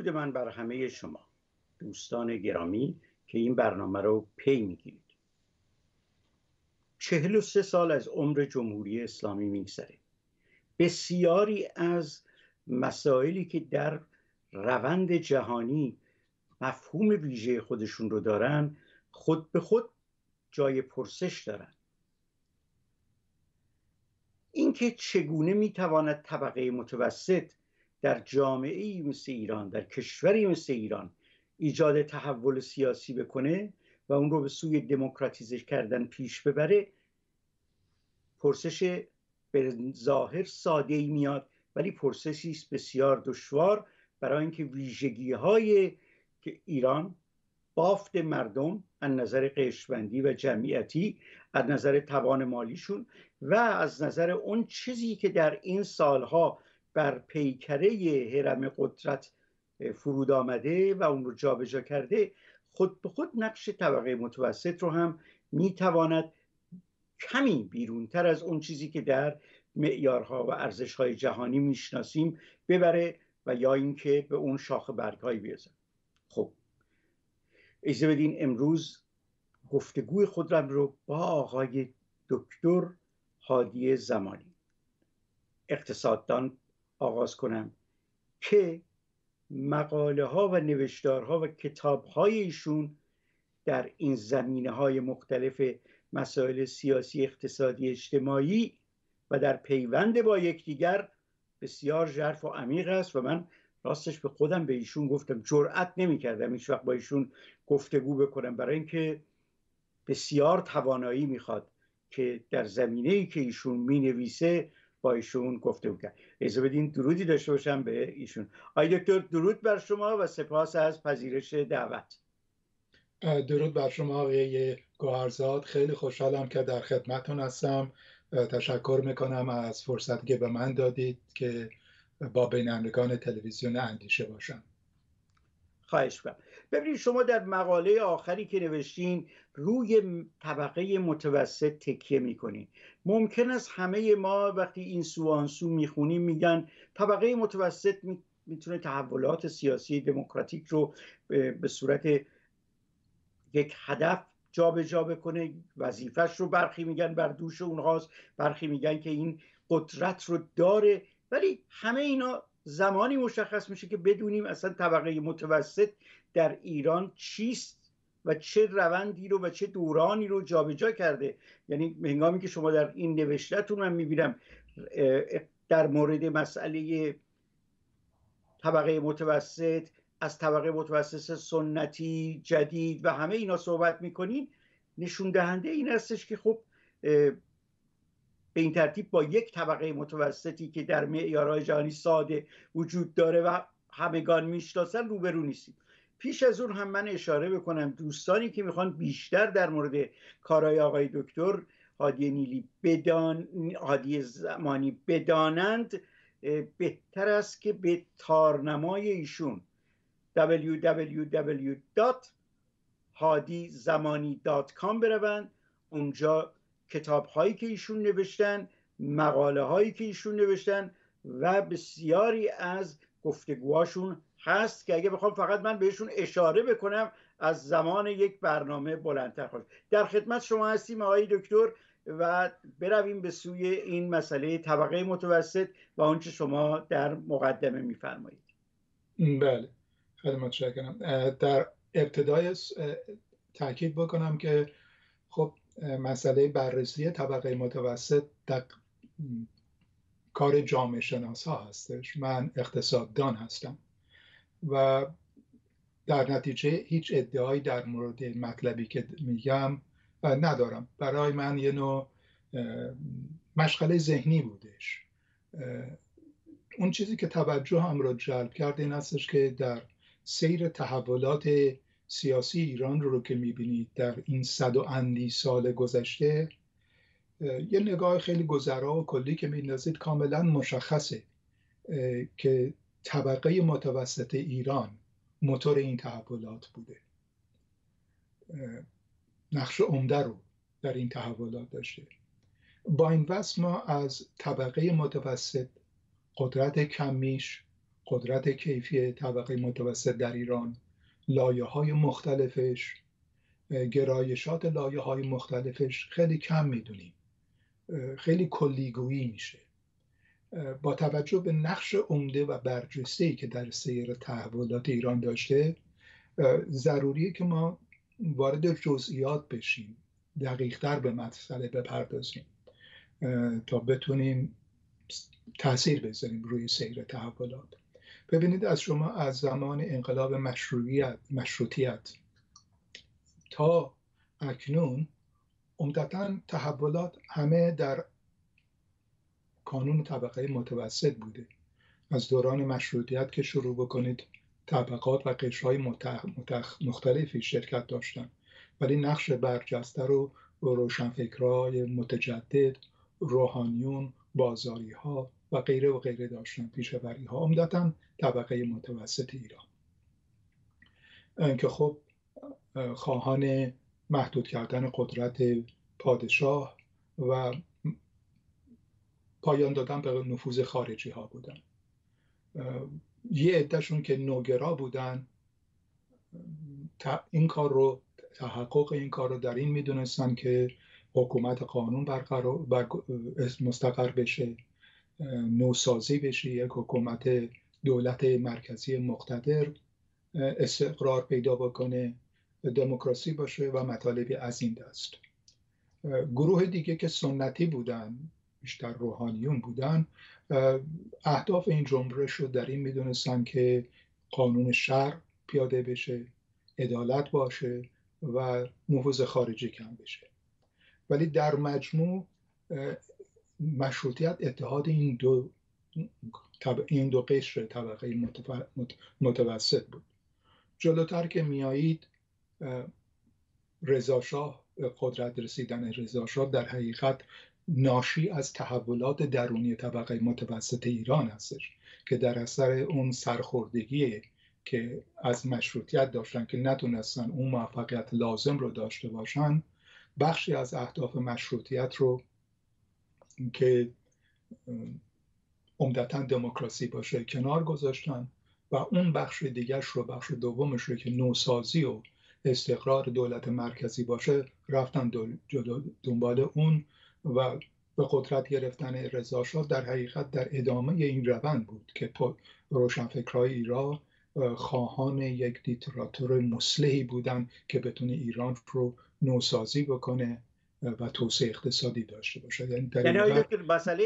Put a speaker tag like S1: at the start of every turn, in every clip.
S1: درود من بر همه شما دوستان گرامی که این برنامه رو پی میگیرید. 43 سال از عمر جمهوری اسلامی میگذره. بسیاری از مسائلی که در روند جهانی مفهوم ویژه خودشون رو دارن خود به خود جای پرسش دارن. اینکه چگونه میتواند طبقه متوسط در جامعه‌ای مثل ایران، در کشوری مثل ایران ایجاد تحول سیاسی بکنه و اون رو به سوی دموکراتیزه کردن پیش ببره، پرسش به ظاهر ساده‌ای میاد، ولی پرسشی است بسیار دشوار، برای اینکه ویژگی‌های که ایران، بافت مردم از نظر قشربندی و جمعیتی، از نظر توان مالیشون و از نظر اون چیزی که در این سالها بر پیکره هرم قدرت فرود آمده و اون رو جابجا کرده، خود به خود نقش طبقه متوسط رو هم میتواند کمی بیرونتر از اون چیزی که در معیارها و ارزش‌های جهانی میشناسیم ببره و یا اینکه به اون شاخه برگ‌هایی بیازه. خب اجازه بدین امروز گفتگوی خودم رو با آقای دکتر هادی زمانی، اقتصاددان، آغاز کنم که مقاله ها و نوشتارها و کتاب های ایشون در این زمینه های مختلف مسائل سیاسی، اقتصادی، اجتماعی و در پیوند با یکدیگر بسیار ژرف و عمیق است و من راستش به خودم به ایشون گفتم، جرئت نمی‌کردم هیچ وقت با ایشون گفتگو بکنم، برای اینکه بسیار توانایی میخواد که در زمینه‌ای که ایشون مینویسه با ایشون گفتگو کرد. اجازه بدین درودی داشته باشم به ایشون. آقای دکتر، درود بر شما و سپاس از پذیرش دعوت.
S2: درود بر شما آقای گوهرزاد، خیلی خوشحالم که در خدمتتون هستم. تشکر میکنم از فرصتی که به من دادید که با بینندگان تلویزیون اندیشه باشم.
S1: خواهش می‌کنم. ببینید، شما در مقاله آخری که نوشتین روی طبقه متوسط تکیه میکنین. ممکن است همه ما وقتی این سو آن سو میخونیم میگن طبقه متوسط میتونه تحولات سیاسی دموکراتیک رو به صورت یک هدف جابجا بکنه، وظیفش رو برخی میگن بر دوش اونهاست، برخی میگن که این قدرت رو داره، ولی همه اینا زمانی مشخص میشه که بدونیم اصلا طبقه متوسط در ایران چیست و چه روندی رو و چه دورانی رو جابجا کرده. یعنی هنگامی که شما در این نوشته‌تون من میبینم در مورد مسئله طبقه متوسط، از طبقه متوسط سنتی، جدید و همه اینا صحبت میکنین، نشون دهنده این هستش که خب به این ترتیب با یک طبقه متوسطی که در معیارهای جهانی ساده وجود داره و همگان میشناسن روبرو نیستیم. پیش از اون هم من اشاره بکنم دوستانی که میخوان بیشتر در مورد کارهای آقای دکتر هادی زمانی بدانند، بهتر است که به تارنمای ایشون www.hadizamani.com بروند. اونجا کتاب هایی که ایشون نوشتن، مقاله هایی که ایشون نوشتن و بسیاری از گفتگوهاشون هست که اگه بخوام فقط من بهشون اشاره بکنم از زمان یک برنامه بلندتر خواهد. در خدمت شما هستیم آقای دکتر و برویم به سوی این مسئله طبقه متوسط و آنچه شما در مقدمه میفرمایید.
S2: بله، خیلی متشکرم. در ابتدای تاکید بکنم که خب مسئله بررسی طبقه متوسط در کار جامعه شناس ها هستش. من اقتصاددان هستم و در نتیجه هیچ ادعایی در مورد مطلبی که میگم ندارم. برای من یه نوع مشغله ذهنی بودش. اون چیزی که توجه هم رو جلب کرد این هستش که در سیر تحولات سیاسی ایران رو که میبینید در این 100 و اندی سال گذشته، یه نگاه خیلی گذرا و کلی که میندازید کاملا مشخصه که طبقه متوسط ایران موتور این تحولات بوده، نقش عمده رو در این تحولات داشته. با این وصف ما از طبقه متوسط، قدرت کمیش، قدرت کیفی طبقه متوسط در ایران، لایه‌های مختلفش، گرایشات لایه‌های مختلفش خیلی کم میدونیم، خیلی کلیگویی میشه. با توجه به نقش عمده و برجسته‌ای که در سیر تحولات ایران داشته، ضروریه که ما وارد جزئیات بشیم، دقیق‌تر به مسئله بپردازیم تا بتونیم تأثیر بذاریم روی سیر تحولات. ببینید، شما از زمان انقلاب مشروطیت تا اکنون عمدتاً تحولات همه در کانون طبقه متوسط بوده. از دوران مشروطیت که شروع بکنید، طبقات و قشرهای مختلفی شرکت داشتن، ولی نقش برجسته رو روشنفکرهای متجدد، روحانیون، بازاری‌ها و غیره و غیره داشتن، پیشوری‌ها، عمدتاً طبقه متوسط ایران که خب خواهان محدود کردن قدرت پادشاه و پایان دادن به نفوذ خارجی ها بودن. یه عدهشون که نوگرا بودن این کار رو، تحقق این کار رو در این میدونستن که حکومت قانون مستقر بشه، نوسازی بشه، یک حکومت دولت مرکزی مقتدر استقرار پیدا بکنه، دموکراسی باشه و مطالبی از این دست. گروه دیگه که سنتی بودن، بیشتر روحانیون بودن، اهداف این جنبش رو در این میدونستن که قانون شرع پیاده بشه، عدالت باشه و نفوذ خارجی کم بشه. ولی در مجموع مشروطیت اتحاد این دو قشر طبقه متوسط بود. جلوتر که میایید، رضاشاه، قدرت رسیدن رضاشاه در حقیقت ناشی از تحولات درونی طبقه متوسط ایران هستش که در اثر اون سرخوردگی که از مشروطیت داشتن که نتونستن اون موفقیت لازم رو داشته باشن، بخشی از اهداف مشروطیت رو که عمدتاً دموکراسی باشه کنار گذاشتن و اون بخش دیگرش رو، بخش دومش رو که نوسازی و استقرار دولت مرکزی باشه، رفتن دنبال اون و به قدرت گرفتن رضاشاه در حقیقت در ادامه این روند بود که روشنفکرهای ایران خواهان یک دیکتاتور مصلحی بودن که بتونه ایران رو نوسازی بکنه و توسعه اقتصادی داشته باشه.
S1: یعنی مسئله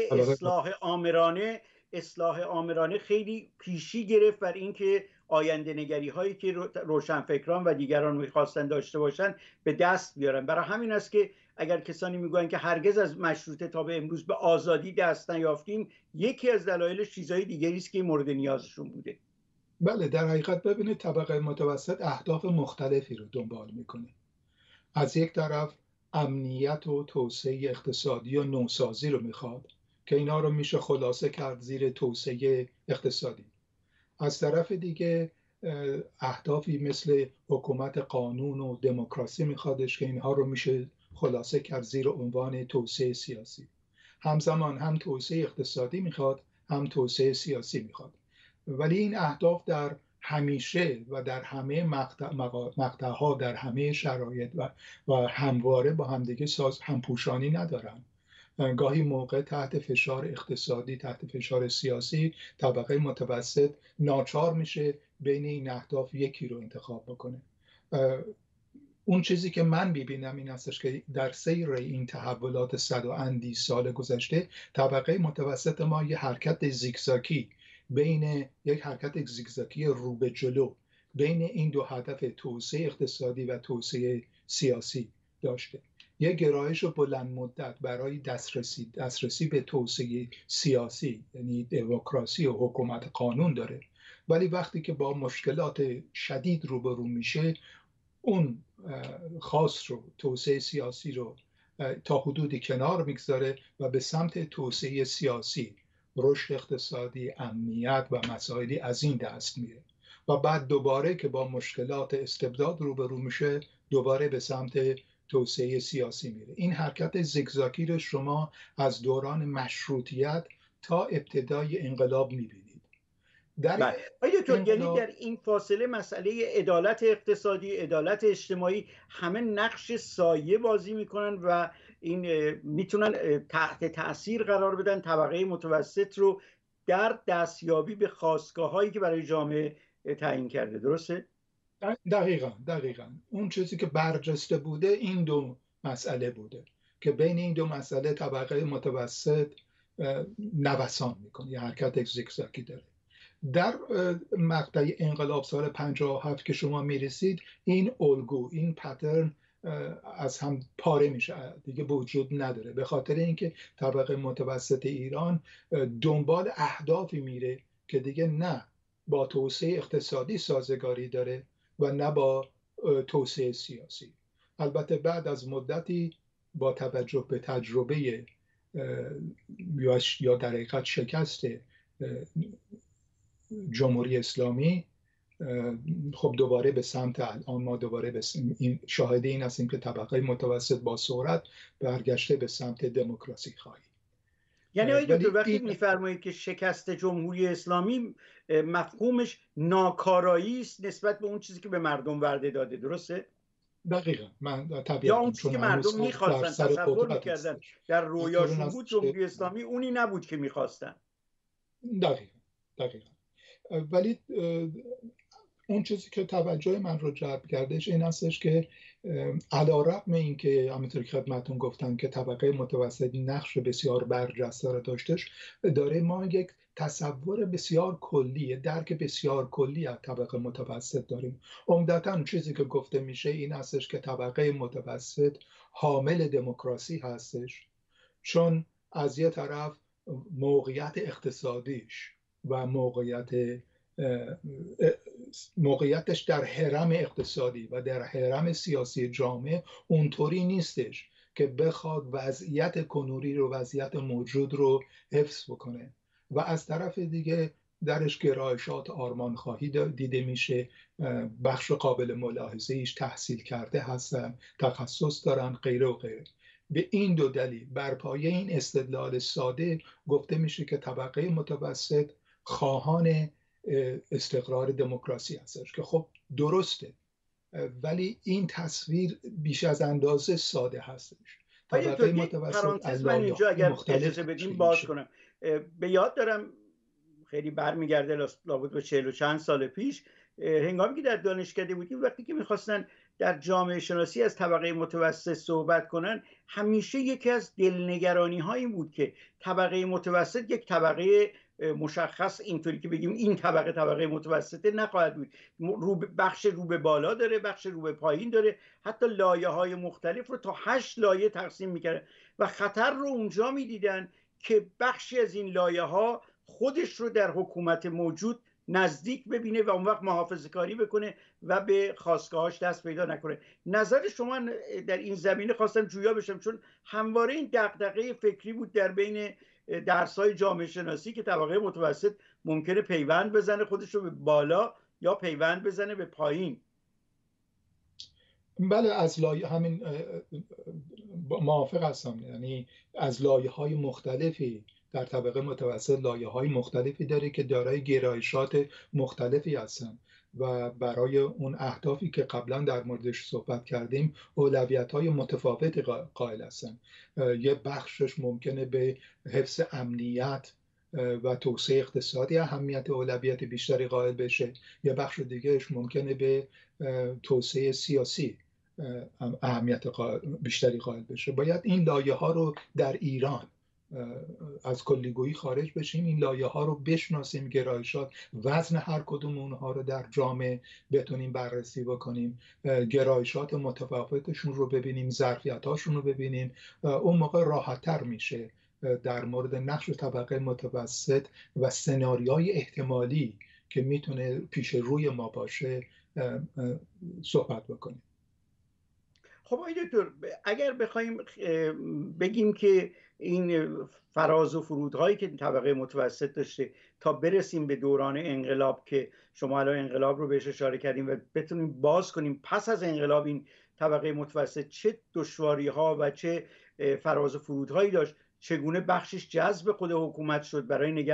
S1: اصلاح آمرانه خیلی پیشی گرفت بر اینکه آینده نگری هایی که روشنفکران و دیگران میخواستن داشته باشن به دست بیارن. برای همین است که اگر کسانی میگویند که هرگز از مشروطه تا به امروز به آزادی دست نیافتیم، یکی از دلایل چیزهای دیگری است که مورد نیازشون بوده.
S2: بله، در حقیقت ببینید طبقه متوسط اهداف مختلفی رو دنبال میکنه. از یک طرف امنیت و توسعه اقتصادی و نوسازی رو میخواد که اینا رو میشه خلاصه کرد زیر توسعه اقتصادی. از طرف دیگه اهدافی مثل حکومت قانون و دموکراسی میخوادش که اینها رو میشه خلاصه کرد زیر عنوان توسعه سیاسی. همزمان هم توسعه اقتصادی میخواد، هم توسعه سیاسی میخواد. ولی این اهداف در همیشه و در همه مقطعها، در همه شرایط و همواره با همدیگه همپوشانی ندارن. گاهی موقع تحت فشار اقتصادی، تحت فشار سیاسی، طبقه متوسط ناچار میشه بین این اهداف یکی رو انتخاب بکنه. اون چیزی که من میبینم این هستش که در سیر این تحولات 100 و اندی سال گذشته، طبقه متوسط ما یه حرکت زیگزاگی یک حرکت زیگزاگی رو به جلو بین این دو هدف، توسعه اقتصادی و توسعه سیاسی داشته. یک گرایش بلند مدت برای دسترسی به توسعه سیاسی، یعنی دموکراسی و حکومت قانون داره، ولی وقتی که با مشکلات شدید روبرو میشه، اون خاص رو، توسعه سیاسی رو تا حدودی کنار میگذاره و به سمت توسعه سیاسی، رشد اقتصادی، امنیت و مسائلی از این دست میره و بعد دوباره که با مشکلات استبداد روبرو میشه، دوباره به سمت توسعه سیاسی میره. این حرکت زیگزاگی رو شما از دوران مشروطیت تا ابتدای انقلاب میبینید. در
S1: دکتر، یعنی در این فاصله مسئله عدالت اقتصادی، عدالت اجتماعی همه نقش سایه بازی میکنن و این میتونن تحت تأثیر قرار بدن طبقه متوسط رو در دستیابی به خواستگاه هایی که برای جامعه تعیین کرده. درسته؟
S2: دقیقاً اون چیزی که برجسته بوده این دو مسئله بوده که بین این دو مسئله طبقه متوسط نوسان میکنه، یه حرکت زیگزاگی داره. در مقطع انقلاب سال 57 که شما میرسید، این الگو، این پترن از هم پاره میشه، دیگه وجود نداره، به خاطر اینکه طبقه متوسط ایران دنبال اهدافی میره که دیگه نه با توسعه اقتصادی سازگاری داره و نه با توسعه سیاسی. البته بعد از مدتی با توجه به تجربه یا در حقیقت شکست جمهوری اسلامی، خب دوباره به سمت الان ما دوباره شاهد این هستیم که طبقه متوسط با سرعت برگشته به سمت دموکراسی خواهی.
S1: یعنی آقای دکتر وقتی میفرمایید که شکست جمهوری اسلامی مفهومش ناکارایی است نسبت به اون چیزی که به مردم وعده داده، درسته؟
S2: دقیقاً. من طبیعتاً
S1: یا اون چیزی که مردم میخواستن، تصور میکردن در رویاشون بود، جمهوری اسلامی اونی نبود که میخواستن.
S2: دقیقاً. ولی اون چیزی که توجه من رو جلب کردش این هستش که علی‌رغم این که همونطور که خدمتتون گفتم که طبقه متوسط نقش بسیار برجسته را داشتش، داره ما یک تصور بسیار کلی، درک بسیار کلی از طبقه متوسط داریم. عمدتاً چیزی که گفته میشه این هستش که طبقه متوسط حامل دموکراسی هستش، چون از یه طرف موقعیت اقتصادیش و موقعیتش در حرم اقتصادی و در حرم سیاسی جامعه اونطوری نیستش که بخواد وضعیت کنونی رو، وضعیت موجود رو حفظ بکنه، و از طرف دیگه درش گرایشات آرمانخواهی دیده میشه، بخش قابل ملاحظه ایش تحصیل کرده هستن، تخصص دارن، غیره و غیره. به این دو دلیل بر پایه این استدلال ساده گفته میشه که طبقه متوسط خواهان استقرار دموکراسی هستش، که خب درسته، ولی این تصویر بیش از اندازه ساده هستش.
S1: طبقه متوسط من اینجا اگر اجازه بدیم باز کنم، به یاد دارم خیلی برمیگرده لابد به 40 و چند سال پیش، هنگامی که در دانشکده بودیم، وقتی که میخواستن در جامعه شناسی از طبقه متوسط صحبت کنن، همیشه یکی از دلنگرانی ها این بود که طبقه متوسط یک طبقه مشخص اینطوری که بگیم این طبقه متوسطه نخواهد بود. بخش رو به بالا داره، بخش رو به پایین داره، حتی لایه های مختلف رو تا 8 لایه تقسیم میکردن و خطر رو اونجا میدیدن که بخشی از این لایه ها خودش رو در حکومت موجود نزدیک ببینه و اون وقت محافظه‌کاری بکنه و به خواستگاهاش دست پیدا نکنه. نظر شما در این زمینه خواستم جویا بشم، چون همواره این دغدغه فکری بود در بین درس‌های جامعه شناسی که طبقه متوسط ممکنه پیوند بزنه خودش رو به بالا یا پیوند بزنه به پایین.
S2: بله، از لایه همین موافق هستم. یعنی از لایه‌های مختلفی در طبقه متوسط لایه‌های مختلفی داره که دارای گرایشات مختلفی هستن و برای اون اهدافی که قبلا در موردش صحبت کردیم اولویت‌های متفاوتی قائل هستن. یه بخشش ممکنه به حفظ امنیت و توسعه اقتصادی اهمیت اولویت بیشتری قائل بشه، یه بخش دیگهش ممکنه به توسعه سیاسی اهمیت بیشتری قائل بشه. باید این لایه ها رو در ایران از کلیگویی خارج بشیم، این لایه ها رو بشناسیم، گرایشات، وزن هر کدوم اونها رو در جامعه بتونیم بررسی بکنیم، گرایشات متفاوتشون رو ببینیم، ظرفیتاشون رو ببینیم. اون موقع راحت‌تر میشه در مورد نقش طبقه متوسط و سناریوهای احتمالی که میتونه پیش روی ما باشه صحبت بکنیم.
S1: خب آقای دکتر، اگر بخوایم بگیم که این فراز و فرودهایی که طبقه متوسط داشته تا برسیم به دوران انقلاب که شما الان انقلاب رو بهش اشاره کردیم و بتونیم باز کنیم پس از انقلاب این طبقه متوسط چه دشواری ها و چه فراز و فرودهایی داشت، چگونه بخشش جذب خود حکومت شد برای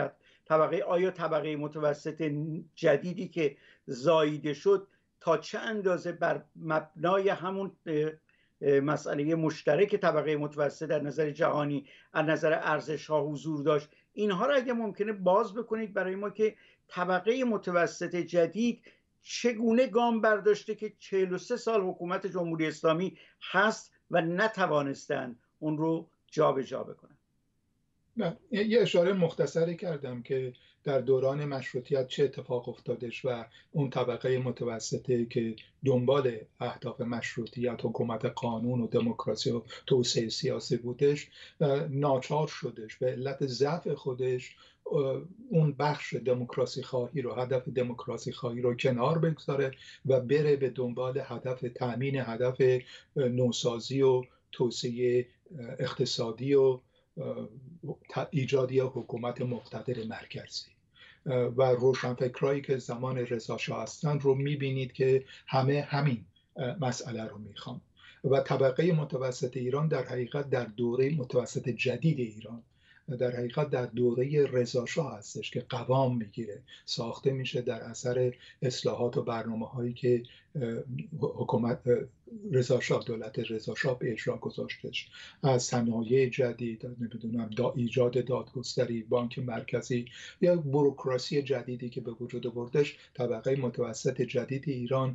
S1: آیا طبقه متوسط جدیدی که زاییده شد تا چه اندازه بر مبنای همون مسئله مشترک طبقه متوسط در نظر جهانی، از نظر ارزش ها حضور داشت؟ اینها را اگه ممکنه باز بکنید برای ما که طبقه متوسط جدید چگونه گام برداشته که 43 سال حکومت جمهوری اسلامی هست و نتوانستن اون رو جابجا بکنن.
S2: یه اشاره مختصری کردم که در دوران مشروطیت چه اتفاق افتادش و اون طبقه متوسطه که دنبال اهداف مشروطیت، حکومت قانون و دموکراسی و توسعه سیاسی بودش، ناچار شدش به علت ضعف خودش اون بخش دموکراسی خواهی رو، هدف دموکراسی خواهی رو کنار بگذاره و بره به دنبال هدف تأمین هدف نوسازی و توسعه اقتصادی و ایجادی حکومت مقتدر مرکزی. و روشنفکرایی که زمان رضا شاه هستند رو میبینید که همه همین مسئله رو میخوان. و طبقه متوسط ایران در حقیقت در دوره متوسط جدید ایران در حقیقت در دوره رضا شاه هستش که قوام میگیره، ساخته میشه در اثر اصلاحات و برنامه‌هایی که حکومت رضا شاه، دولت رضا شاه به اجرا گذاشتش، از صنایع جدید، نمیدونم ایجاد دادگستری، بانک مرکزی یا بوروکراسی جدیدی که به وجود آوردش. طبقه متوسط جدید ایران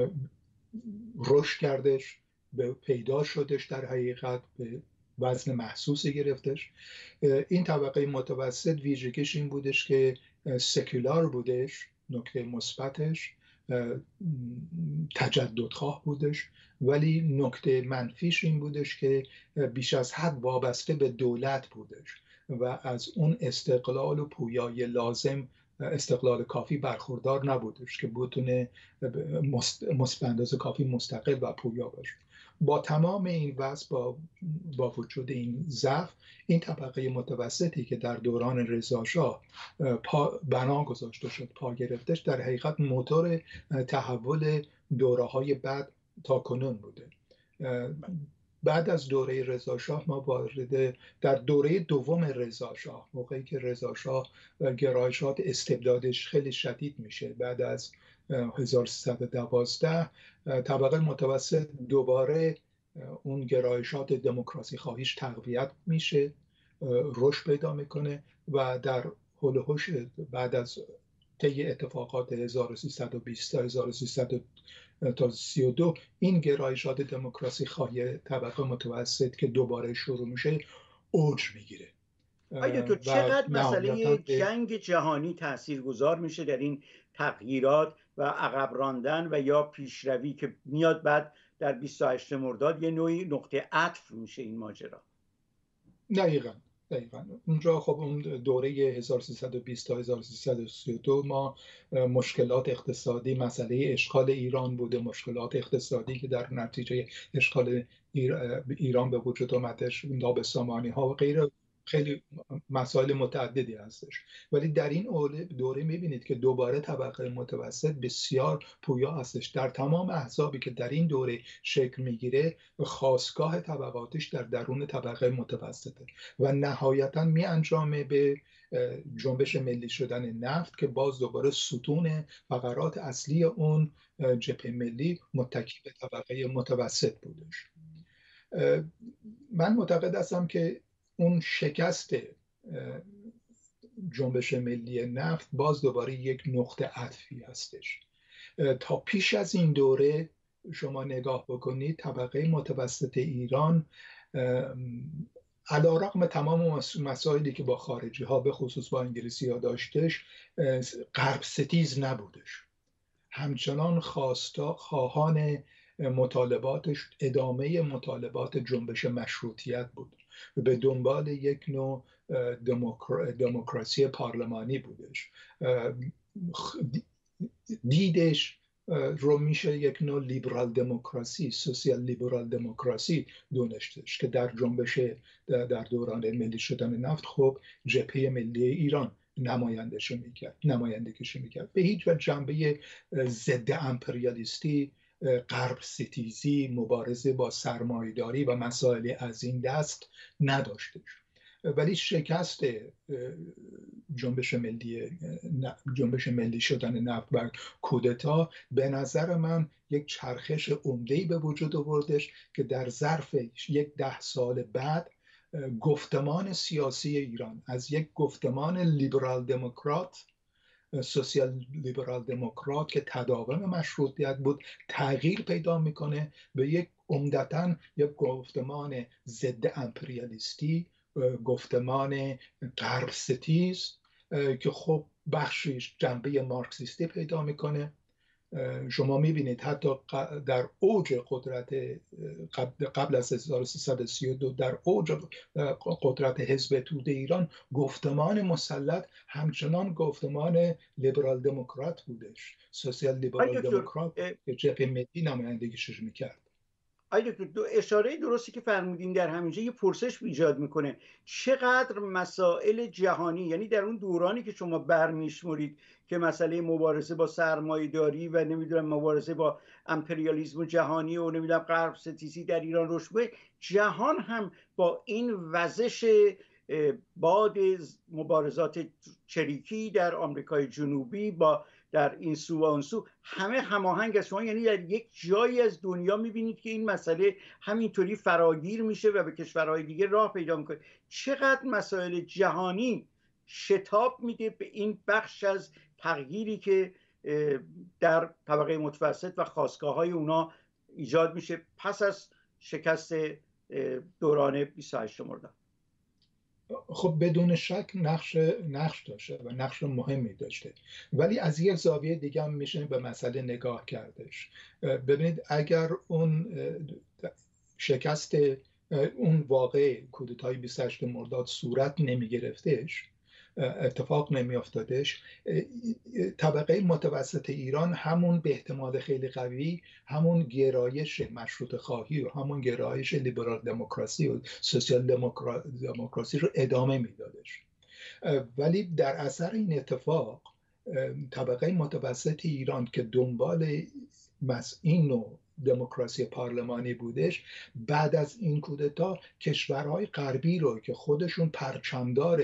S2: رشد کردش، پیدا شدش، در حقیقت به وزن محسوسی گرفتش. این طبقه متوسط ویژگیش این بودش که سکولار بودش، نکته مثبتش تجددخواه بودش، ولی نکته منفیش این بودش که بیش از حد وابسته به دولت بودش و از اون استقلال و پویایی لازم، استقلال کافی برخوردار نبودش که بتونه به اندازه کافی مستقل و پویا باشه. با تمام این وضع، با وجود این ضعف، این طبقه متوسطی که در دوران رضا شاه بنا گذاشته شد، پا گرفتش، در حقیقت موتور تحول دوره‌های بعد تا کنون بوده. بعد از دوره رضا شاه ما وارد در دوره دوم رضا شاه، موقعی که رضا شاه گرایشات استبدادش خیلی شدید میشه، بعد از 1312 طبقه متوسط دوباره اون گرایشات دموکراسی خواهیش تقویت میشه، رشد پیدا میکنه و در حول و حوش بعد از طی اتفاقات 1320 تا 1332 این گرایشات دموکراسی خواهی طبقه متوسط که دوباره شروع میشه اوج میگیره.
S1: آیا تو چقدر مسئله جنگ جهانی تاثیرگذار میشه در این تغییرات و عقب راندن و یا پیشروی که میاد بعد در 28 مرداد یه نوعی نقطه عطف میشه این ماجرا؟
S2: دقیقاً اونجا خب اون دوره 1320 تا 1332 ما مشکلات اقتصادی، مسئله اشغال ایران بوده، مشکلات اقتصادی که در نتیجه اشغال ایران به وجود آمدش، نابسامانی ها و غیره، خیلی مسائل متعددی هستش. ولی در این دوره میبینید که دوباره طبقه متوسط بسیار پویا هستش. در تمام احزابی که در این دوره شکل میگیره، خاستگاه طبقاتش در درون طبقه متوسطه و نهایتا میانجامه به جنبش ملی شدن نفت که باز دوباره ستون فقرات اصلی اون جبهه ملی متکی به طبقه متوسط بودش. من معتقد هستم که اون شکست جنبش ملی نفت باز دوباره یک نقطه عطفی هستش. تا پیش از این دوره شما نگاه بکنید، طبقه متوسط ایران علیرغم تمام مسائلی که با خارجی ها به خصوص با انگلیسی ها داشتش، غرب ستیز نبودش. همچنان خواهان مطالباتش ادامه مطالبات جنبش مشروطیت بود، به دنبال یک نوع دموکراسی پارلمانی بودش. دیدش رو میشه یک نوع لیبرال دموکراسی، سوسیال لیبرال دموکراسی دونستش که در جنبش در دوران ملی شدن نفت خب جبهه ملی ایران نمایندگیش میکرد. به هیچ وجه جنبه ضد امپریالیستی، غرب ستیزی، مبارزه با سرمایه‌داری و مسائل از این دست نداشتش. ولی شکست جنبش ملی شدن نفت و کودتا به نظر من یک چرخش عمده‌ای به وجود آوردش که در ظرف 10 سال بعد گفتمان سیاسی ایران از یک گفتمان لیبرال دموکرات، سوسیال لیبرال دموکرات که تداوم مشروطیت بود، تغییر پیدا میکنه به یک عمدتاً یک گفتمان ضد امپریالیستی، گفتمان غرب ستیز که خب بخشش جنبه مارکسیستی پیدا میکنه. شما میبینید حتی در اوج قدرت قبل از 1332 در اوج قدرت حزب توده ایران گفتمان مسلط همچنان گفتمان لیبرال دموکرات بودش، سوسیال لیبرال دموکرات که جبهه ملی نمایندگیش میکرد.
S1: دکتر، دو اشاره درستی که فرمودین در همینجا یه پرسش ایجاد میکنه، چقدر مسائل جهانی، یعنی در اون دورانی که شما برمیشمرید که مسئله مبارزه با سرمایه‌داری و نمیدونم مبارزه با امپریالیسم جهانی و نمیدونم غرب ستیزی در ایران رشد کنه، جهان هم با این وزش باد مبارزات چریکی در آمریکای جنوبی با در این سو و اون سو همه هماهنگ است. شما یعنی در یک جایی از دنیا میبینید که این مسئله همینطوری فراگیر میشه و به کشورهای دیگه راه پیدا میکنه. چقدر مسائل جهانی شتاب میده به این بخش از تغییری که در طبقه متوسط و خاستگاه‌های اونا ایجاد میشه پس از شکست دوران 28 مرداد.
S2: خب بدون شک نقش داشته و نقش مهمی داشته، ولی از یک زاویه دیگه هم میشه به مسئله نگاه کردش. ببینید اگر اون شکست اون واقع کودتای 28 مرداد صورت نمی گرفتش، اتفاق نمی افتادش، طبقه متوسط ایران همون به احتمال خیلی قوی همون گرایش مشروط خواهی و همون گرایش لیبرال دموکراسی و سوسیال دموکراسی رو ادامه میدادش. ولی در اثر این اتفاق طبقه متوسط ایران که دنبال این نوع دموکراسی پارلمانی بودش، بعد از این کودتا کشورهای غربی رو که خودشون پرچمدار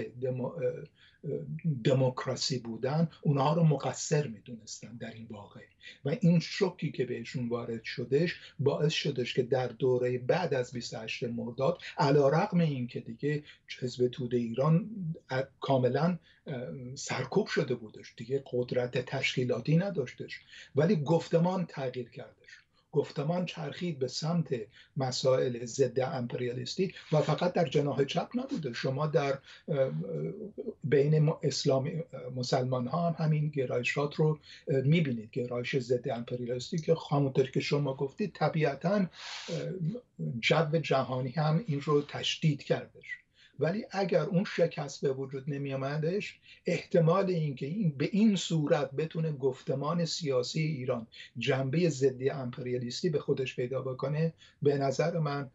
S2: دموکراسی بودن اونها رو مقصر میدونستن در این واقع و این شوکی که بهشون وارد شدش باعث شدش که در دوره بعد از 28 مرداد علیرغم این که دیگه حزب توده ایران کاملا سرکوب شده بودش، دیگه قدرت تشکیلاتی نداشتش، ولی گفتمان تغییر کردش. گفتمان چرخید به سمت مسائل ضد امپریالیستی و فقط در جناح چپ نبوده. شما در بین مسلمان ها هم همین گرایشات رو میبینید، گرایش ضد امپریالیستی که همونطور که شما گفتید طبیعتاً جو جهانی هم این رو تشدید کردش. ولی اگر اون شکست به وجود نمی آمدش، احتمال اینکه به این صورت بتونه گفتمان سیاسی ایران جنبه ضد امپریالیستی به خودش پیدا بکنه، به نظر من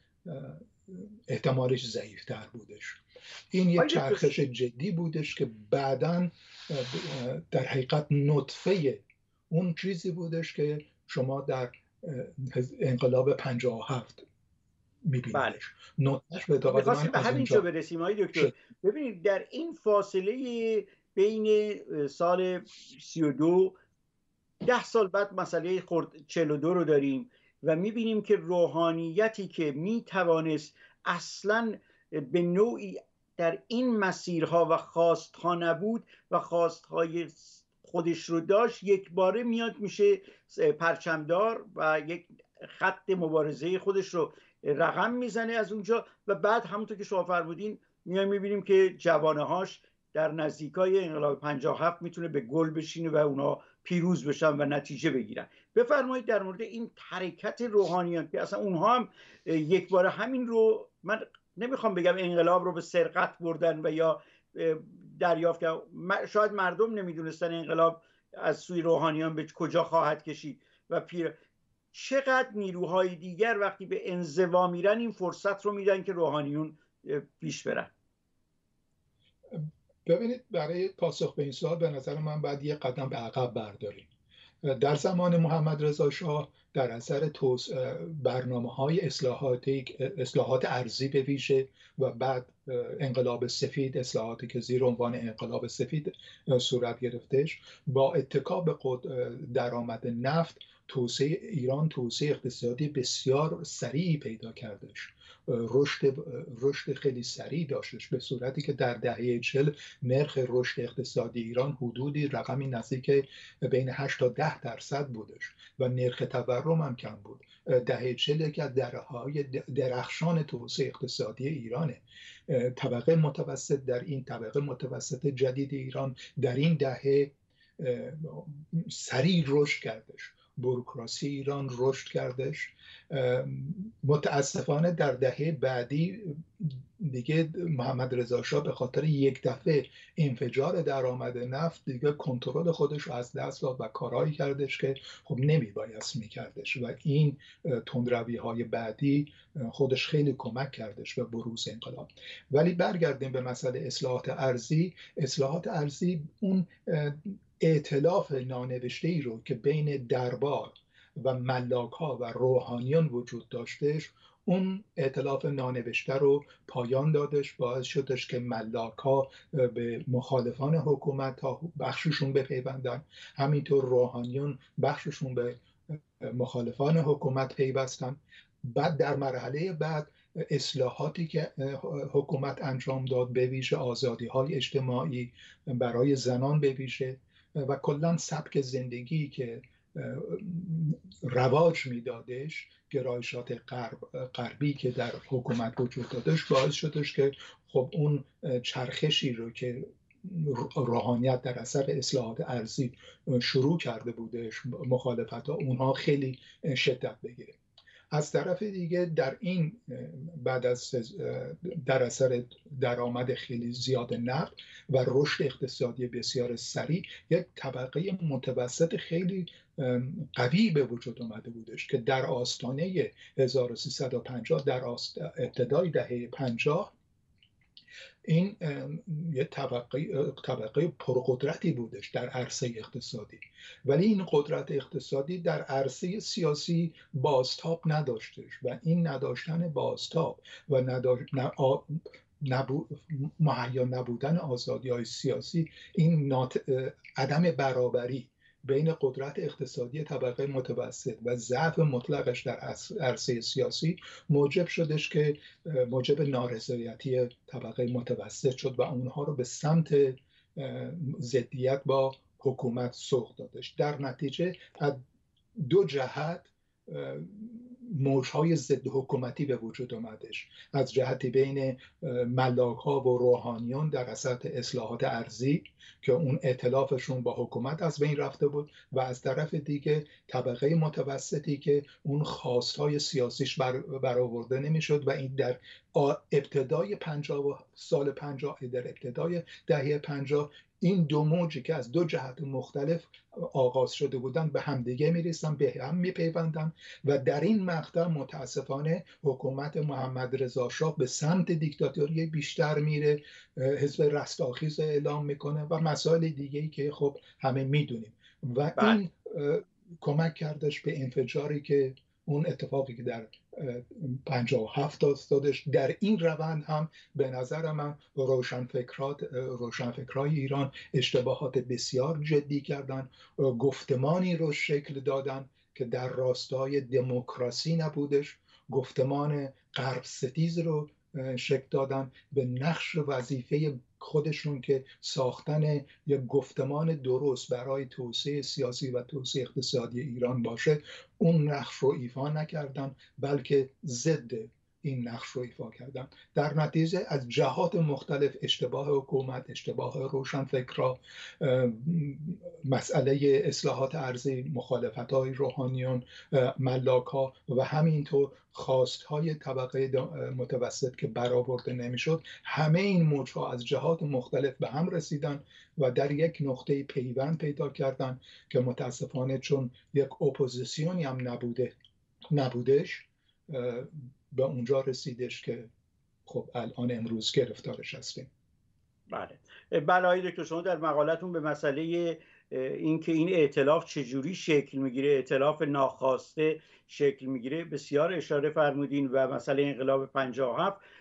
S2: احتمالش ضعیف‌تر بودش. این یک چرخش جدی بودش که بعداً در حقیقت نطفه اون چیزی بودش که شما در انقلاب 57 میبینیدش. نوتش به دقیقه
S1: میخواستیم به همینجا برسیم آقای دکتر. ببینید در این فاصله بین سال 32 10 سال بعد مسئله 42 رو داریم و میبینیم که روحانیتی که میتوانست اصلا به نوعی در این مسیرها و خواستها نبود و خواستهای خودش رو داشت، یک باره میاد میشه پرچمدار و یک خط مبارزه خودش رو رقم میزنه از اونجا و بعد همونطور که شما فرمودین میبینیم که جوانه هاش در نزدیکای انقلاب 57 میتونه به گل بشینه و اونا پیروز بشن و نتیجه بگیرن. بفرمایید در مورد این حرکت روحانیان که اصلا اونها هم یک بار همین رو، من نمیخوام بگم انقلاب رو به سرقت بردن و یا دریافت کردن، شاید مردم نمیدونستن انقلاب از سوی روحانیان به کجا خواهد کشید و چقدر نیروهای دیگر وقتی به انزوا میرن این فرصت رو میدن که روحانیون پیش برن.
S2: ببینید برای پاسخ به این سوال به نظر من باید یه قدم به عقب برداریم. در زمان محمد رضا شاه در اثر برنامه‌های اصلاحات ارضی به ویژه و بعد انقلاب سفید، اصلاحاتی که زیر عنوان انقلاب سفید صورت گرفتش، با اتکا به درآمد نفت ایران توسعه اقتصادی بسیار سریعی پیدا کردش، رشد خیلی سریع داشتش، به صورتی که در دهه 40 نرخ رشد اقتصادی ایران حدودی رقمی نزدیک بین 8 تا 10% بودش و نرخ تورم هم کم بود. دهه 40 یکی از دهه‌های درخشان توسعه اقتصادی ایرانه. طبقه متوسط جدید ایران در این دهه سریع رشد کردش. بوروکراسی ایران رشد کردش. متاسفانه در دهه بعدی دیگه محمد رضا شاه به خاطر یک دفعه انفجار درآمد نفت دیگه کنترل خودش رو از دست داد و کارهایی کردش که خب نمیبایست میکردش و این تندروی‌های بعدی خودش خیلی کمک کردش به بروز انقلاب. ولی برگردیم به مسئله اصلاحات ارضی اون ائتلاف نانوشته‌ای رو که بین دربار و ملاک‌ها و روحانیون وجود داشتش، اون ائتلاف نانوشته رو پایان دادش، باعث شدش که ملاک‌ها به مخالفان حکومت ها بخششون بپیوندن، همینطور روحانیون بخششون به مخالفان حکومت پیوستن. بعد در مرحله بعد اصلاحاتی که حکومت انجام داد، به ویژه آزادی‌های اجتماعی برای زنان به ویژه و کلاً سبک زندگی که رواج میدادش، گرایشات غربی که در حکومت وجود داشت، باعث شدش که خب اون چرخشی رو که روحانیت در اثر اصلاحات ارضی شروع کرده بودش، مخالفت ها اونها خیلی شدت بگیره. از طرف دیگه در این بعد از در اثر درآمد خیلی زیاد نفت و رشد اقتصادی بسیار سریع، یک طبقه متوسط خیلی قوی به وجود اومده بودش که در آستانه 1350 در ابتدای دهه 50 این یه طبقه پرقدرتی بودش در عرصه اقتصادی، ولی این قدرت اقتصادی در عرصه سیاسی بازتاب نداشتش و این نداشتن بازتاب و مهیا نبودن آزادی‌های سیاسی، این عدم برابری بین قدرت اقتصادی طبقه متوسط و ضعف مطلقش در عرصه سیاسی موجب شدش که موجب نارضایتی طبقه متوسط شد و اونها رو به سمت ضدیت با حکومت سوق دادش. در نتیجه از دو جهت موجهای ضد حکومتی به وجود آمدش، از جهتی بین ملاک‌ها و روحانیون در اثر اصلاحات ارضی که اون ائتلافشون با حکومت از بین رفته بود و از طرف دیگه طبقه متوسطی که اون خواستهای سیاسیش برآورده نمیشد و این در ابتدای سال 50 در ابتدای دهه 50 این دو موجی که از دو جهت مختلف آغاز شده بودن به همدیگه میرسن، به هم میپیوندن و در این مقطع متاسفانه حکومت محمد رضا شاه به سمت دیکتاتوری بیشتر میره، حزب رستاخیز اعلام میکنه و مسائل دیگه‌ای که خب همه میدونیم و این کمک کردش به انفجاری که اون اتفاقی که در 57 افتادش. در این روند هم به نظر من روشنفکرای ایران اشتباهات بسیار جدی کردن، گفتمانی رو شکل دادن که در راستای دموکراسی نبودش، گفتمان غرب ستیز رو شکل دادن به نقش وظیفه خودشون که ساختن یک گفتمان درست برای توسعه سیاسی و توسعه اقتصادی ایران باشه، اون نقش رو ایفا نکردن بلکه ضد این نقش رو ایفا کردن. در نتیجه از جهات مختلف اشتباه حکومت، اشتباه روشنفکرها، مسئله اصلاحات ارضی، مخالفت‌های روحانیون، ملاک‌ها و همینطور خواست‌های طبقه متوسط که برآورده نمی‌شد، همه این موج‌ها از جهات مختلف به هم رسیدن و در یک نقطه پیوند پیدا کردن که متاسفانه چون یک اپوزیسیونی هم نبودش به اونجا رسیدش که خب الان امروز گرفتارش هستیم.
S1: بله آقای دکتر، شما در مقالتون به مسئله اینکه این ائتلاف چجوری شکل میگیره، ائتلاف ناخواسته شکل میگیره، بسیار اشاره فرمودین و مسئله انقلاب 57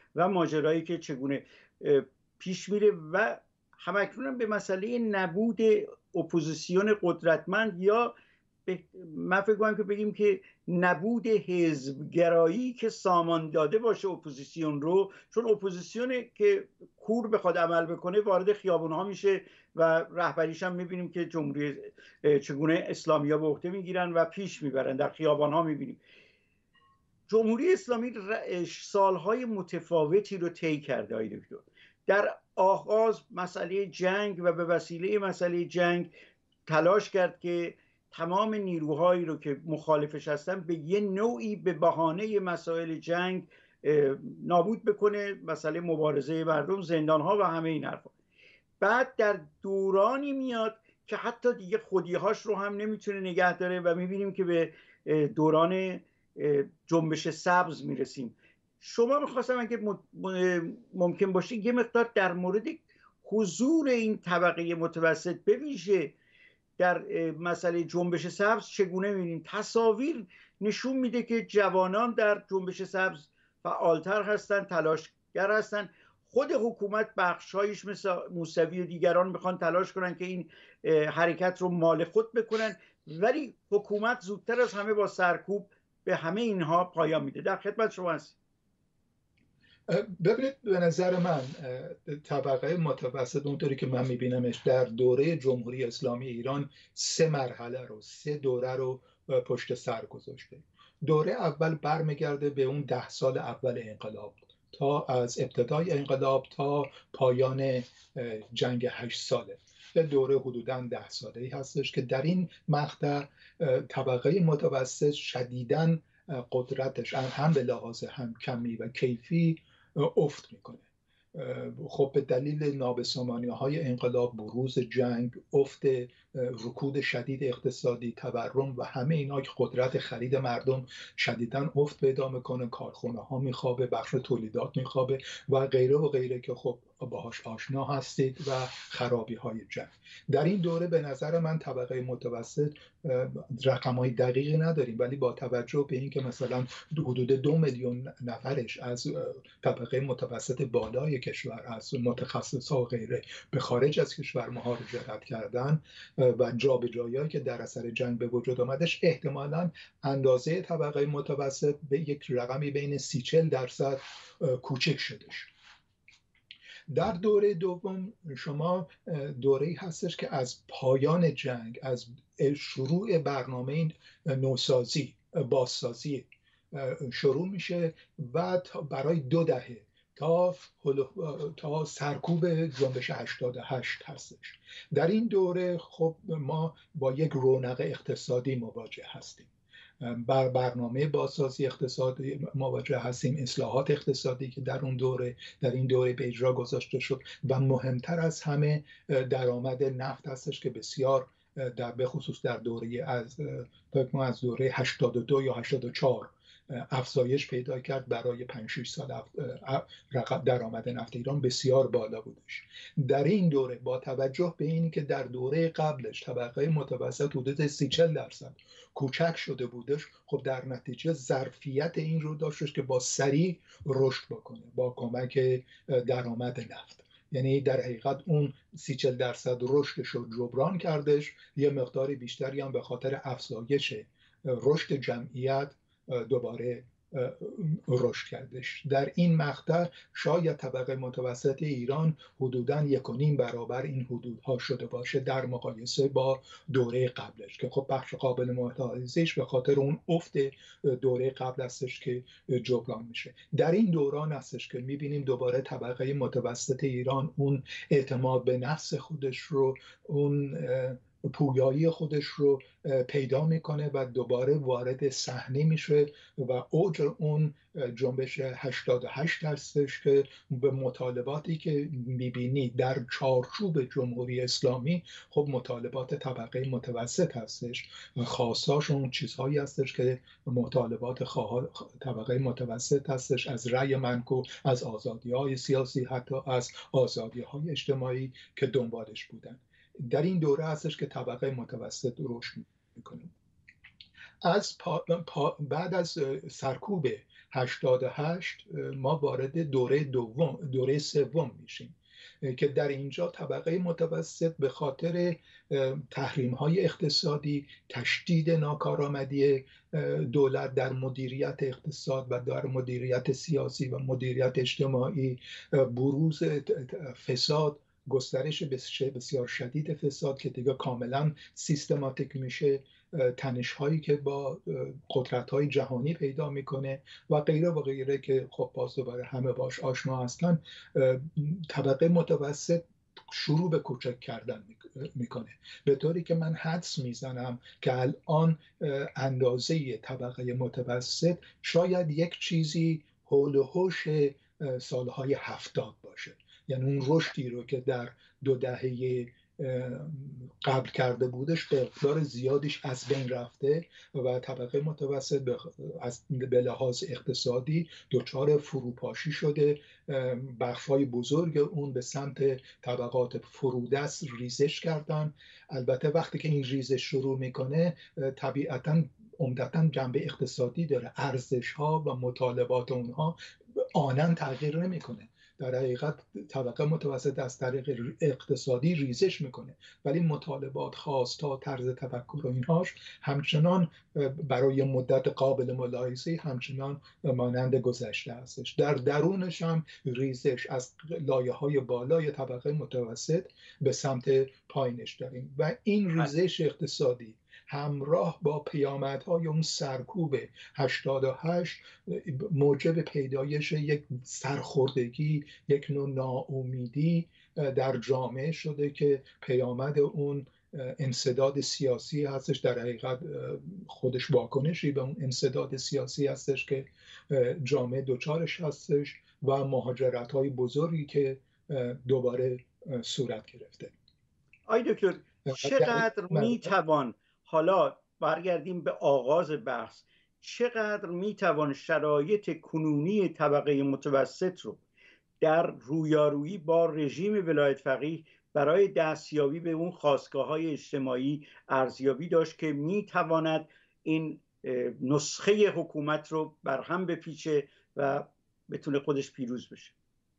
S1: و ماجرایی که چگونه پیش میره و همکنون به مسئله نبود اپوزیسیون قدرتمند یا من فکر کنم که بگیم که نبود حزبگرایی که سامان داده باشه اپوزیسیون رو، چون اپوزیسیون که کور بخواد عمل بکنه وارد خیابون‌ها میشه و رهبریش هم میبینیم که جمهوری چگونه اسلامی‌ها به عهده میگیرن و پیش میبرن، در خیابان‌ها میبینیم. جمهوری اسلامی سالهای متفاوتی رو طی کرده آقای دکتر. در آغاز مسئله جنگ و به وسیله مسئله جنگ تلاش کرد که تمام نیروهایی رو که مخالفش هستن به یه نوعی به بهانه مسائل جنگ نابود بکنه، مسئله مبارزه مردم، زندانها و همه این حرفا. بعد در دورانی میاد که حتی دیگه خودیهاش رو هم نمیتونه نگه داره و میبینیم که به دوران جنبش سبز میرسیم. شما میخواستم اگه ممکن باشه یه مقدار در مورد حضور این طبقه متوسط به ویژه در مسئله جنبش سبز چگونه می‌بینید؟ تصاویر نشون میده که جوانان در جنبش سبز فعالتر هستن، تلاشگر هستن. خود حکومت بخشایش مثل موسوی و دیگران میخوان تلاش کنن که این حرکت رو مال خود بکنن، ولی حکومت زودتر از همه با سرکوب به همه اینها پایان میده. در خدمت شما هستم.
S2: ببینید، به نظر من طبقه متوسط اونطوری که من میبینمش در دوره جمهوری اسلامی ایران 3 دوره رو پشت سر گذاشته. دوره اول برمیگرده به اون 10 سال اول انقلاب، تا از ابتدای انقلاب تا پایان جنگ 8 ساله. یه دوره حدوداً 10 ساله‌ای هستش که در این مقطع طبقه متوسط شدیداً قدرتش هم به لحاظ هم کمی و کیفی افت میکنه. خب به دلیل نابسامانی‌های انقلاب، بروز جنگ، افت رکود شدید اقتصادی، تورم و همه اینا که قدرت خرید مردم شدیداً افت پیدا میکنه، کارخونه ها میخوابه، بخش تولیدات میخوابه و غیره و غیره که خب باهاش آشنا هستید و خرابی های جنگ. در این دوره به نظر من طبقه متوسط رقم‌های دقیقی نداریم، ولی با توجه به اینکه مثلا حدود 2 میلیون نفرش از طبقه متوسط بالای کشور، از متخصصا و غیره به خارج از کشور مهاجرت کردن و جابجایی‌هایی که در اثر جنگ به وجود آمدش، احتمالاً اندازه طبقه متوسط به یک رقمی بین 30-40% کوچک شدش. در دوره دوم شما دوره‌ای هستش که از پایان جنگ، از شروع برنامه نوسازی، بازسازی شروع میشه و برای 2 دهه تا سرکوب جنبش 88 هستش. در این دوره خب ما با یک رونق اقتصادی مواجه هستیم، بر برنامه بازسازی اقتصادی مواجه هستیم، اصلاحات اقتصادی که در این دوره به اجرا گذاشته شد و مهمتر از همه درآمد نفت هستش که بسیار به خصوص در دوره از دوره 82 یا 84 افزایش پیدا کرد. برای 5-6 سال درآمد نفت ایران بسیار بالا بودش. در این دوره با توجه به اینی که در دوره قبلش طبقه متوسط حدود 30-40% کوچک شده بودش، خب در نتیجه ظرفیت این رو داشتش که با سریع رشد بکنه با کمک درآمد نفت. یعنی در حقیقت اون 30-40% رشدش رو جبران کردش، یه مقداری بیشتری هم به خاطر افزایش رشد جمعیت دوباره رشد کردش. در این مقطع شاید طبقه متوسط ایران حدوداً 1.5 برابر این حدودها شده باشه در مقایسه با دوره قبلش، که خب بخش قابل ملاحظه‌اش به خاطر اون افت دوره قبل هستش که جبران میشه. در این دوران هستش که میبینیم دوباره طبقه متوسط ایران اون اعتماد به نفس خودش رو، اون پویایی خودش رو پیدا میکنه و دوباره وارد صحنه میشه و اوج اون جنبش 88 هستش که به مطالباتی که میبینی در چارچوب جمهوری اسلامی خب مطالبات طبقه متوسط هستش. خاصاشون چیزهایی هستش که مطالبات طبقه متوسط هستش، از رأی منکو، از آزادی‌های سیاسی، حتی از آزادی‌های اجتماعی که دنبالش بودن. در این دوره هستش که طبقه متوسط رشد میکنه. بعد از سرکوب 88 ما وارد دوره سوم میشیم که در اینجا طبقه متوسط به خاطر تحریم‌های اقتصادی، تشدید ناکارآمدی دولت در مدیریت اقتصاد و در مدیریت سیاسی و مدیریت اجتماعی، بروز فساد، گسترش بسیار شدید فساد که دیگه کاملا سیستماتیک میشه، تنش هایی که با قدرت های جهانی پیدا میکنه و غیره و غیره که خب باز دوباره همه باش آشنا هستن، طبقه متوسط شروع به کوچک کردن میکنه، به طوری که من حدس میزنم که الان اندازه طبقه متوسط شاید یک چیزی حول و حوش سالهای 70 باشه. یعنی اون رشدی رو که در 2 دهه قبل کرده بودش به مقدار زیادیش از بین رفته و طبقه متوسط به لحاظ اقتصادی دچار فروپاشی شده. بخش‌های بزرگ اون به سمت طبقات فرودست ریزش کردن. البته وقتی که این ریزش شروع میکنه طبیعتاً عمدتاً جنبه اقتصادی داره، ارزش‌ها و مطالبات اونها آنن تغییر نمیکنه. در حقیقت طبقه متوسط از طریق اقتصادی ریزش میکنه ولی مطالبات، خواست‌ها، طرز تفکر و اینهاش همچنان برای مدت قابل ملاحظه همچنان مانند گذشته هستش. در درونش هم ریزش از لایه‌های بالای طبقه متوسط به سمت پایینش داریم و این ریزش اقتصادی همراه با پیامدهای اون سرکوب 88 موجب پیدایش یک سرخوردگی، یک نوع ناامیدی در جامعه شده که پیامد اون انسداد سیاسی هستش. در حقیقت خودش واکنشی به اون انسداد سیاسی هستش که جامعه دوچارش هستش و مهاجرت‌های بزرگی که دوباره صورت گرفته.
S1: آی دکتر چقدر میتوان، حالا برگردیم به آغاز بحث، چقدر میتوان شرایط کنونی طبقه متوسط رو در رویارویی با رژیم ولایت فقیه برای دستیابی به اون خاستگاه‌های اجتماعی ارزیابی داشت که میتواند این نسخه حکومت رو برهم بپیچه و بتونه خودش پیروز بشه؟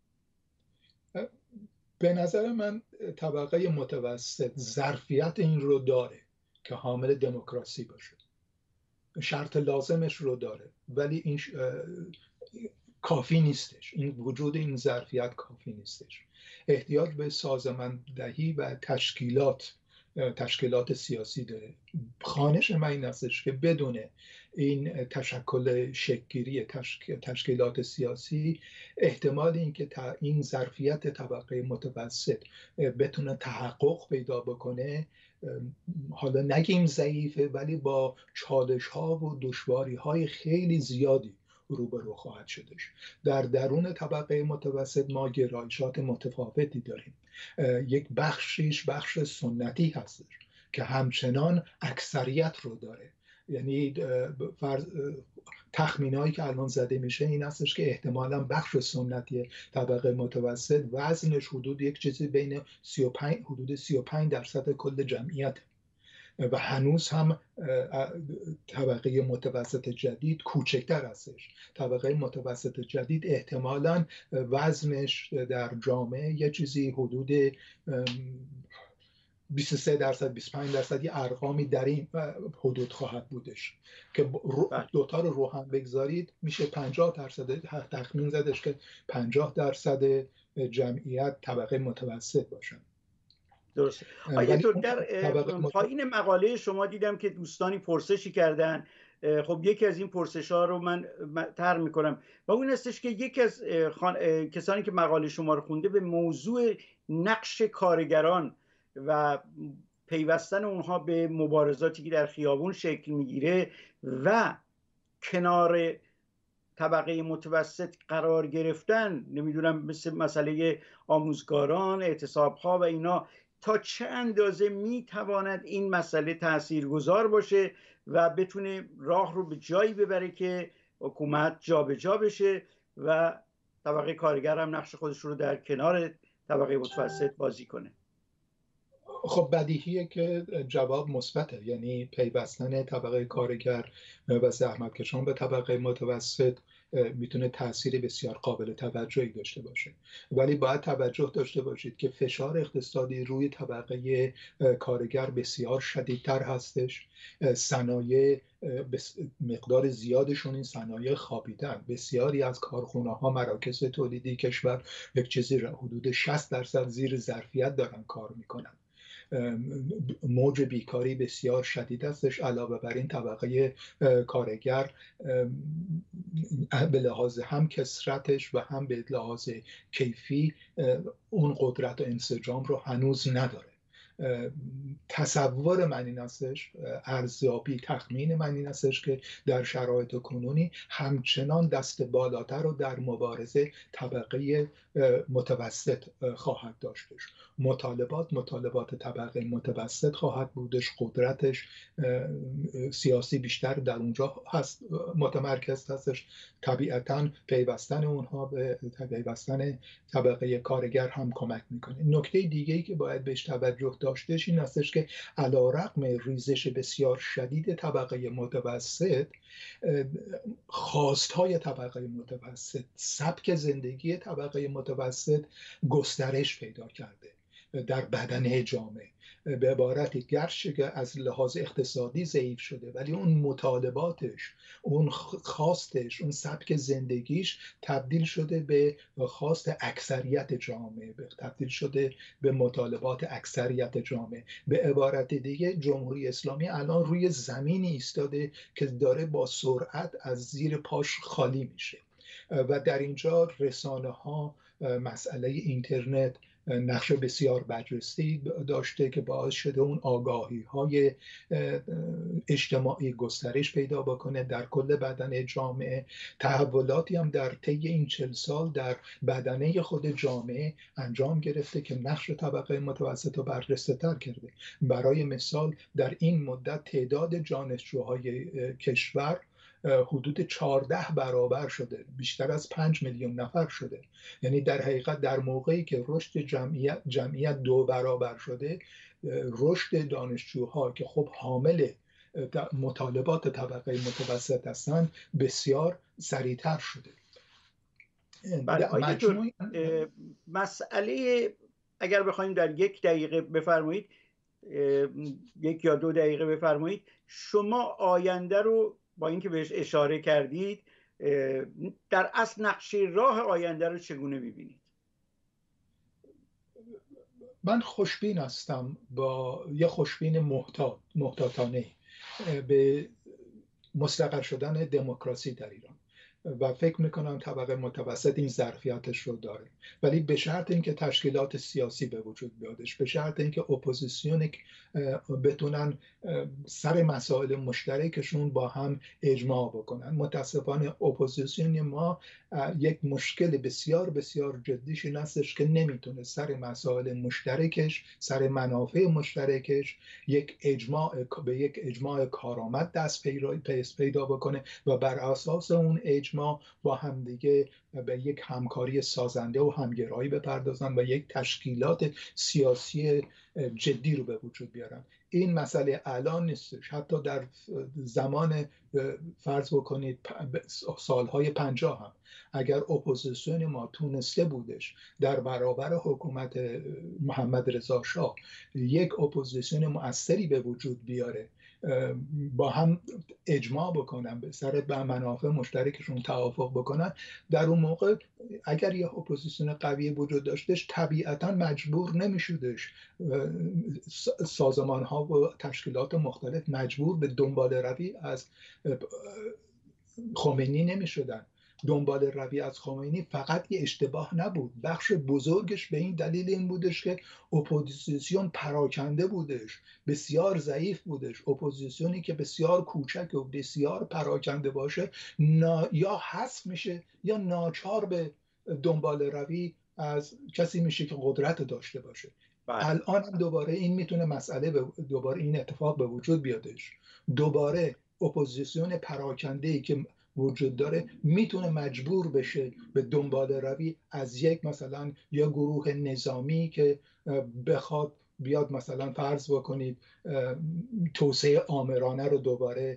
S2: به نظر من طبقه متوسط ظرفیت این رو داره که حامل دموکراسی باشه، شرط لازمش رو داره، ولی این کافی نیستش. این وجود این ظرفیت کافی نیستش. احتیاج به سازماندهی و تشکیلات سیاسی داره. خواهش من این هستش که بدون این تشکل شکل‌گیری تشکیلات سیاسی احتمال اینکه این ظرفیت طبقه متوسط بتونه تحقق پیدا بکنه، حالا نگیم ضعیفه، ولی با چالش‌ها و دشواری‌های خیلی زیادی روبرو خواهد شدش. در درون طبقه متوسط ما گرایشات متفاوتی داریم. یک بخشش بخش سنتی هستش که همچنان اکثریت رو داره. یعنی تخمینایی که الان زده میشه این هستش که احتمالاً بخش سنتی طبقه متوسط وزنش حدود یک چیزی بین 35% کل جمعیت و هنوز هم طبقه متوسط جدید کوچکتر هستش. طبقه متوسط جدید احتمالاً وزنش در جامعه یه چیزی حدود 23%، 25% یه ارقامی در این حدود خواهد بودش که دوتا رو هم بگذارید میشه 50%. تخمین زدش که 50% جمعیت طبقه متوسط باشن.
S1: درسته. آیا در پایین مقاله شما دیدم که دوستانی پرسشی کردن، خب یکی از این پرسش ها رو من طرح میکنم و اون هستش که یکی از کسانی که مقاله شما رو خونده به موضوع نقش کارگران و پیوستن اونها به مبارزاتی که در خیابون شکل میگیره و کنار طبقه متوسط قرار گرفتن، نمیدونم مثل مسئله آموزگاران، اعتصاب‌ها و اینا، تا چه اندازه میتواند این مسئله تاثیرگذار باشه و بتونه راه رو به جایی ببره که حکومت جابجا بشه و طبقه کارگر هم نقش خودش رو در کنار طبقه متوسط بازی کنه؟
S2: خب بدیهیه که جواب مثبته، یعنی پیوستن طبقه کارگر و زحمتکشان به طبقه متوسط میتونه تاثیر بسیار قابل توجهی داشته باشه، ولی باید توجه داشته باشید که فشار اقتصادی روی طبقه کارگر بسیار شدیدتر هستش. صنایع مقدار زیادشون این صنایع خوابیدن. بسیاری از کارخونه ها، مراکز تولیدی کشور یک چیزی حدود 60% زیر ظرفیت دارن کار میکنن. موج بیکاری بسیار شدید هستش. علاوه بر این طبقه کارگر به لحاظ هم کثرتش و هم به لحاظ کیفی اون قدرت و انسجام رو هنوز نداره. تصور من این هستش، ارزیابی تخمین من این هستش که در شرایط کنونی همچنان دست بالاتر رو در مبارزه طبقه متوسط خواهد داشتش. مطالبات طبقه متوسط خواهد بودش. قدرتش سیاسی بیشتر در اونجا هست، متمرکز هستش. طبیعتاً پیوستن اونها به پیوستن طبقه کارگر هم کمک میکنه. نکته دیگه‌ای که باید بهش توجه داشتش این هستش که علیرغم ریزش بسیار شدید طبقه متوسط، خواستهای طبقه متوسط، سبک زندگی طبقه متوسط گسترش پیدا کرده در بدنه جامعه. به عبارتی گرچه از لحاظ اقتصادی ضعیف شده، ولی اون مطالباتش، اون خواستش، اون سبک زندگیش تبدیل شده به خواست اکثریت جامعه، تبدیل شده به مطالبات اکثریت جامعه. به عبارت دیگه جمهوری اسلامی الان روی زمینی ایستاده که داره با سرعت از زیر پاش خالی میشه و در اینجا رسانه ها، مسئله اینترنت نقش بسیار برجسته داشته که باعث شده اون آگاهی های اجتماعی گسترش پیدا بکنه در کل بدنه جامعه. تحولاتی هم در طی این 40 سال در بدنه خود جامعه انجام گرفته که نقش طبقه متوسط رو برجسته تر کرده. برای مثال در این مدت تعداد دانشجوهای کشور حدود 14 برابر شده، بیشتر از 5 میلیون نفر شده. یعنی در حقیقت در موقعی که رشد جمعیت 2 برابر شده، رشد دانشجوها که خب حامل مطالبات طبقه متوسط هستند بسیار سریعتر شده.
S1: مسئله اگر بخوایم در 1 دقیقه بفرمایید، 1 یا 2 دقیقه بفرمایید، شما آینده رو با اینکه بهش اشاره کردید در اصل نقشه راه آینده رو چگونه می‌بینید؟
S2: من خوشبین هستم، با یه خوشبین محتاطانه به مستقر شدن دموکراسی در ایران و فکر میکنم طبقه متوسط این ظرفیتش رو داره، ولی به شرط اینکه تشکیلات سیاسی به وجود بیادش، به شرط اینکه اپوزیسیون بتونن سر مسائل مشترکشون با هم اجماع بکنن. متاسفانه اپوزیسیون ما یک مشکل بسیار بسیار جدیش این هستش که نمیتونه سر مسائل مشترکش، سر منافع مشترکش به یک اجماع کارآمد دست پیدا بکنه و بر اساس اون اجماع با همدیگه به یک همکاری سازنده و همگرایی بپردازن و یک تشکیلات سیاسی جدی رو به وجود بیارن. این مسئله الان نیستش. حتی در زمان فرض بکنید سالهای 50 هم اگر اپوزیسیون ما تونسته بودش در برابر حکومت محمد رضا شاه یک اپوزیسیون مؤثری به وجود بیاره، با هم اجماع بکنن، به سر منافع مشترکشون توافق بکنن، در اون موقع اگر یه اپوزیسیون قوی وجود داشتش طبیعتا مجبور نمیشدش سازمان ها و تشکیلات مختلف مجبور به دنبال روی از خمینی نمیشدن. دنبال روی از خمینی فقط یه اشتباه نبود، بخش بزرگش به این دلیل این بودش که اپوزیسیون پراکنده بودش، بسیار ضعیف بودش. اپوزیسیونی که بسیار کوچک و بسیار پراکنده باشه یا حذف میشه یا ناچار به دنبال روی از کسی میشه که قدرت داشته باشه. الان دوباره این میتونه دوباره این اتفاق به وجود بیادش. دوباره اپوزیسیون پراکنده‌ای که وجود داره میتونه مجبور بشه به دنبال روی از یک مثلا یا گروه نظامی که بخواد بیاد مثلا فرض بکنید توسعه آمرانه رو دوباره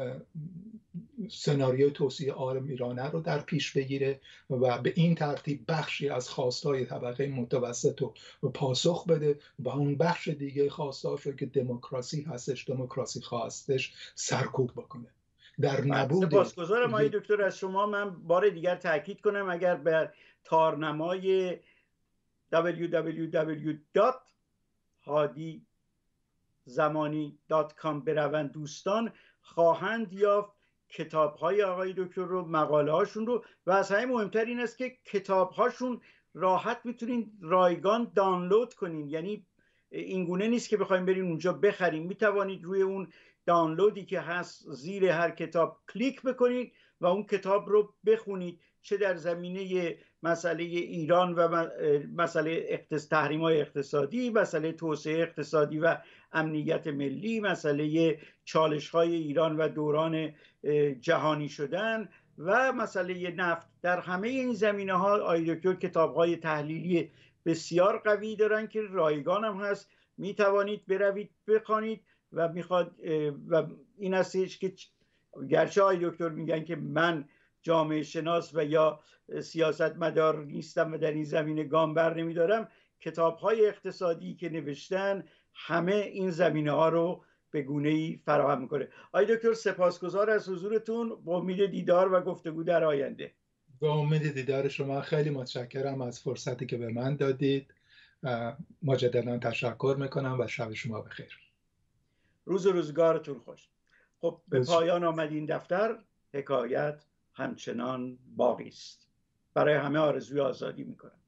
S2: سناریو توسعه آمرانه رو در پیش بگیره و به این ترتیب بخشی از خواستهای طبقه متوسط رو پاسخ بده و اون بخش دیگه خواستهاش رو که دموکراسی هستش، دموکراسی خواستش، سرکوب بکنه. در نبود
S1: سپاسگزارم آقای دکتر از شما. من بار دیگر تاکید کنم اگر به تارنمای www.hadizamani.com بروند دوستان خواهند یافت کتاب‌های آقای دکتر رو، مقاله هاشون رو، و از همه مهمتر این است که کتاب‌هاشون راحت میتونین رایگان دانلود کنین. یعنی اینگونه نیست که بخوایم برین اونجا بخریم، میتوانید روی اون دانلودی که هست زیر هر کتاب کلیک بکنید و اون کتاب رو بخونید، چه در زمینه مسئله ایران و مسئله تحریم‌های اقتصادی، مسئله توسعه اقتصادی و امنیت ملی، مسئله چالش‌های ایران و دوران جهانی شدن و مسئله نفت. در همه این زمینه‌ها آقای دکتر کتاب‌های تحلیلی بسیار قوی دارن که رایگان هم هست، میتوانید بروید بخوانید و و این هستش که گرچه آقای دکتر میگن که من جامعه شناس و یا سیاستمدار نیستم و در این زمینه گام بر نمیدارم، کتاب‌های اقتصادی که نوشتن همه این زمینه‌ها رو به گونه‌ای فراهم میکنه. آقای دکتر سپاسگزار از حضورتون، با امید دیدار و گفتگو در آینده.
S2: با امید دیدار شما. خیلی متشکرم از فرصتی که به من دادید. مجددا تشکر میکنم و شب شما بخیر.
S1: روز و روزگارتون خوش. خب به پایان آمد این دفتر. حکایت همچنان باقی است. برای همه آرزوی آزادی میکنم.